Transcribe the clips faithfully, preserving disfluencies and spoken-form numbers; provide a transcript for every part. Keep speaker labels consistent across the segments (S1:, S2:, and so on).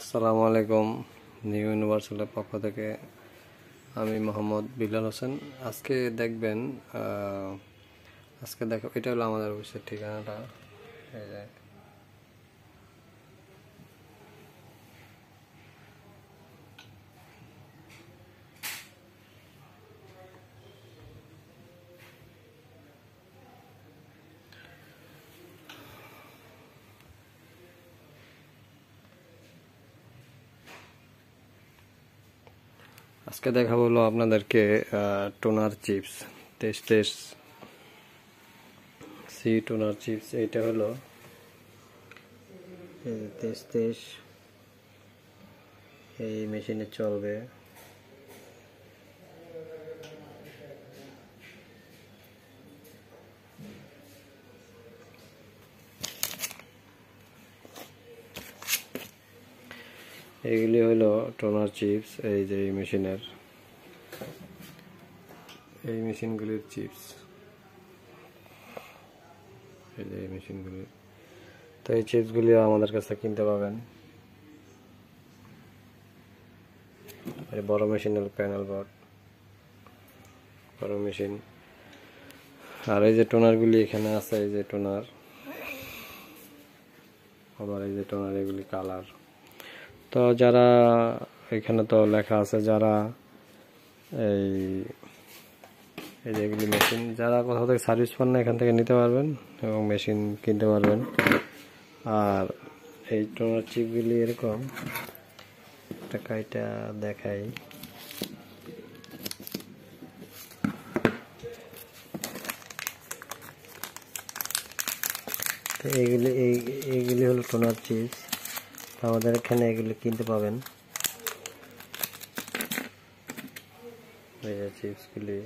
S1: আসসালামু আলাইকুম। নিউ ইউনিভার্সালের পক্ষ থেকে আমি মোহাম্মদ বিলাল হোসেন। আজকে দেখবেন আজকে দেখো এটা হলো আমাদের অফিসের ঠিকানাটা। এই যে আজকে দেখাবো হলো আপনাদেরকে টোনার চিপস তেইশ তেইশ সি টোনার চিপস। এইটা হলো তেইশ তেইশ এই মেশিনে চলবে। এইগুলি হলো টোনার চিপস। এই যে এই মেশিনের এই মেশিনগুলির চিপস, এই যে এই মেশিনগুলি। তো এই চিপসগুলি আমাদের কাছে কিনতে পাবেন। এই বড় মেশিনের প্যানেল বোর্ড, বড় মেশিন। আর এই যে টোনারগুলি এখানে আছে, এই যে টোনার, আবার এই যে টোনার, এগুলি কালার। তো যারা এখানে তো লেখা আছে যারা এই এই যে এগুলি মেশিন, যারা কোথাও থেকে সার্ভিস পান না এখান থেকে নিতে পারবেন এবং মেশিন কিনতে পারবেন। আর এই টোনার চিপগুলি এরকম একটা কাইটা দেখাই। তো এইগুলি এই এইগুলি হলো টোনার চিপস। আমাদের এখানে এগুলি কিনতে পাবেন। এই যে চিপসগুলি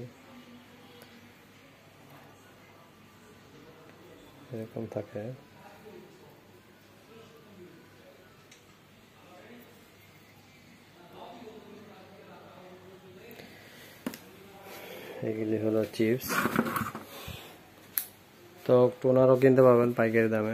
S1: এরকম থাকে। এগুলি হলো চিপস। তো টোনারও কিনতে পারবেন পাইকারি দামে,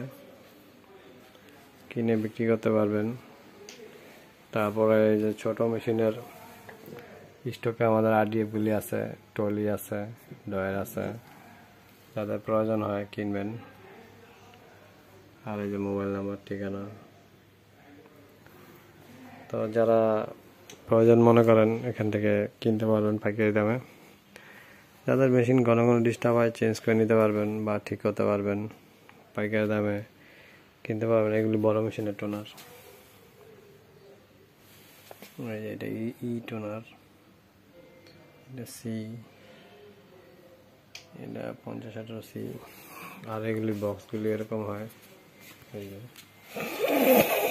S1: কিনে বিক্রি করতে পারবেন। তারপরে এই যে ছোট মেশিনের স্টকে আমাদের আরডিএফগুলি আছে, টলি আছে, ডয়ের আছে, যাদের প্রয়োজন হয় কিনবেন। আর এই যে মোবাইল নাম্বার, ঠিকানা। তো যারা প্রয়োজন মনে করেন এখান থেকে কিনতে পারবেন পাইকারি দামে। যাদের মেশিন ঘন ঘন ডিস্টার্ব হয় চেঞ্জ করে নিতে পারবেন বা ঠিক করতে পারবেন, পাইকারি দামে কিনতে পারবেন। এগুলি বড় মেশিনের টোনার। এই যে এটা ই টোনার, এটা সি, এটা পঞ্চাশ আঠারো সি। আর এগুলি বক্সগুলি এরকম হয়। এই যে